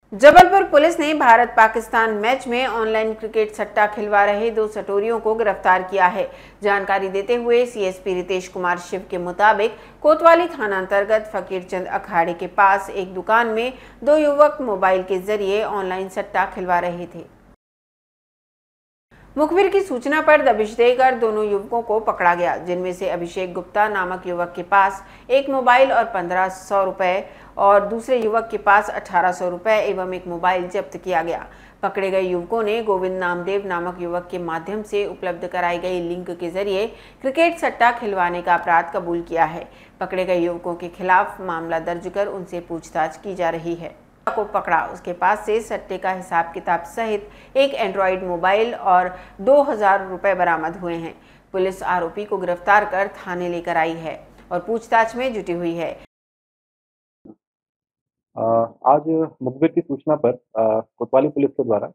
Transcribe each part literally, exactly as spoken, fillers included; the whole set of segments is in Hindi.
जबलपुर पुलिस ने भारत पाकिस्तान मैच में ऑनलाइन क्रिकेट सट्टा खिलवा रहे दो सटोरियों को गिरफ्तार किया है। जानकारी देते हुए सीएसपी रितेश कुमार शिव के मुताबिक कोतवाली थाना अंतर्गत फकीरचंद अखाड़े के पास एक दुकान में दो युवक मोबाइल के जरिए ऑनलाइन सट्टा खिलवा रहे थे। मुखबिर की सूचना पर दबिश देकर दोनों युवकों को पकड़ा गया, जिनमें से अभिषेक गुप्ता नामक युवक के पास एक मोबाइल और पंद्रह सौ रुपए और दूसरे युवक के पास अठारह सौ रुपए एवं एक मोबाइल जब्त किया गया। पकड़े गए युवकों ने गोविंद नामदेव नामक युवक के माध्यम से उपलब्ध कराई गई लिंक के जरिए क्रिकेट सट्टा खिलवाने का अपराध कबूल किया है। पकड़े गए युवकों के खिलाफ मामला दर्ज कर उनसे पूछताछ की जा रही है। को पकड़ा, उसके पास से सट्टे का हिसाब किताब सहित एक एंड्रॉइड मोबाइल और दो हजार रुपए बरामद हुए हैं। पुलिस आरोपी को गिरफ्तार कर थाने लेकर आई है और पूछताछ में जुटी हुई है। आज मुखबिर की सूचना पर कोतवाली पुलिस के द्वारा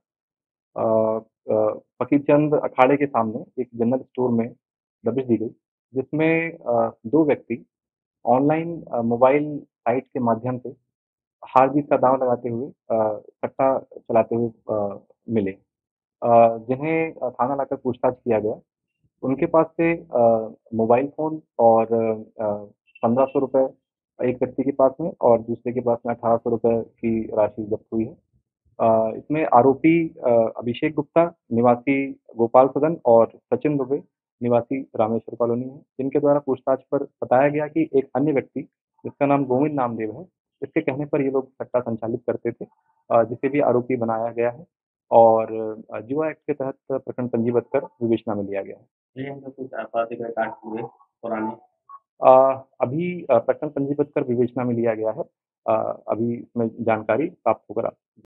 फकीरचंद अखाड़े के सामने एक जनरल स्टोर में दबिश दी गई, जिसमें दो व्यक्ति ऑनलाइन मोबाइल साइट के माध्यम से हार जीत का दांव लगाते हुए सट्टा चलाते हुए मिले, जिन्हें थाना लाकर पूछताछ किया गया। उनके पास से मोबाइल फ़ोन और पंद्रह सौ रुपए एक व्यक्ति के पास में और दूसरे के पास में अठारह सौ रुपए की राशि जब्त हुई है। अ, इसमें आरोपी अ, अभिषेक गुप्ता निवासी गोपाल सदन और सचिन दुबे निवासी रामेश्वर कॉलोनी है, जिनके द्वारा पूछताछ पर बताया गया कि एक अन्य व्यक्ति जिसका नाम गोविंद नामदेव है, इसके कहने पर ये लोग सट्टा संचालित करते थे, अ, जिसे भी आरोपी बनाया गया है और अ, जुआ एक्ट के तहत प्रकरण पंजीबद्ध कर विवेचना में लिया गया है। जी, हम लोग कुछ आपराधिक रिकॉर्ड हुए पुराने। अ, अभी अ, प्रकरण पंजीबद्ध कर विवेचना में लिया गया है। अ, अभी इसमें जानकारी प्राप्त होकर